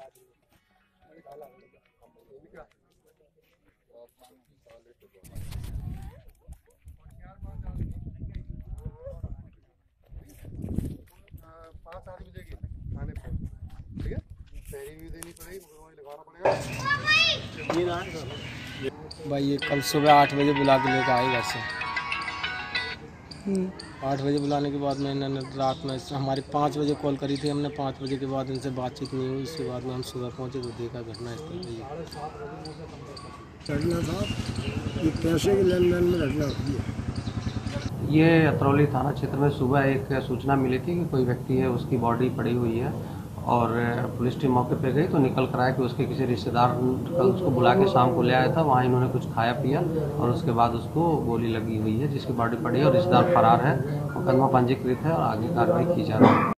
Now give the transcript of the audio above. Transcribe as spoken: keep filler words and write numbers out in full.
पाँच आठ बजे की खाने पर, ठीक है, पैरी भी देनी पड़ेगी, लिखवाना पड़ेगा। भाई ये कल सुबह आठ बजे बुला के लेकर आए घर से। आठ बजे बुलाने के बाद में इन्होंने रात में हमारी पाँच बजे कॉल करी थी हमने, पाँच बजे के बाद इनसे बातचीत नहीं हुई। उसके बाद में हम सुबह पहुंचे तो देखा घटना स्थल पे घटना था ये पैसे के लेन देन में घटना होती है। ये अतरौली थाना क्षेत्र में सुबह एक सूचना मिली थी कि कोई व्यक्ति है, उसकी बॉडी पड़ी हुई है, और पुलिस टीम मौके पे गई तो निकल कर आया कि उसके किसी रिश्तेदार कल उसको बुला के शाम को ले आया था। वहाँ इन्होंने कुछ खाया पिया और उसके बाद उसको गोली लगी हुई है, जिसकी बॉडी पड़ी है और रिश्तेदार फरार है। मुकदमा पंजीकृत है और आगे कार्रवाई की जा रही है।